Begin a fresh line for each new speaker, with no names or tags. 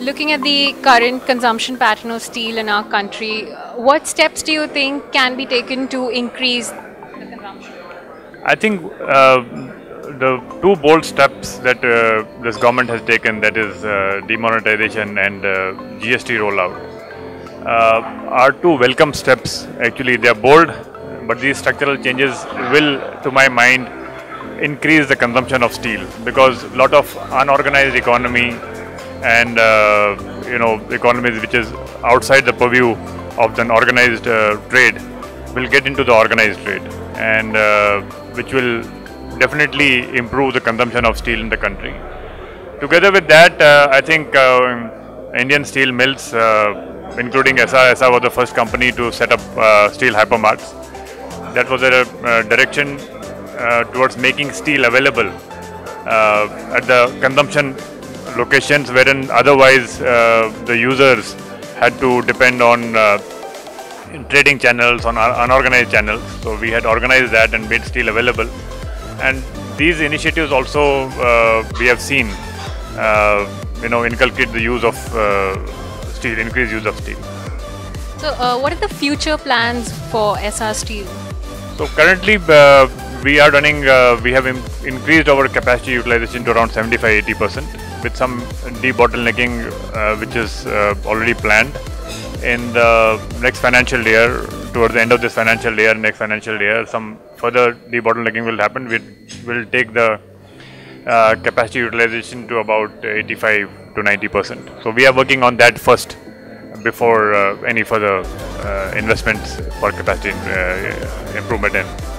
looking at the current consumption pattern of steel in our country, what steps do you think can be taken to increase the consumption?
I think the two bold steps that this government has taken, that is demonetization and GST rollout, are two welcome steps. Actually, they are bold, but these structural changes will, to my mind, increase the consumption of steel, because a lot of unorganized economy and economies which is outside the purview of the organized trade will get into the organized trade, and which will definitely improve the consumption of steel in the country. Together with that, I think Indian steel mills, including ESA was the first company to set up steel hypermarts. That was a direction towards making steel available at the consumption locations wherein otherwise the users had to depend on trading channels, on unorganized channels. So we had organized that and made steel available. And these initiatives also we have seen inculcate the use of steel, increased use of steel.
So, what are the future plans for SR Steel?
So currently we are running, we have increased our capacity utilization to around 75-80% with some debottlenecking which is already planned in the next financial year. Towards the end of this financial year, next financial year, some further debottlenecking will happen. We will take the capacity utilization to about 85 to 90%. So we are working on that first before any further investments for capacity improvement and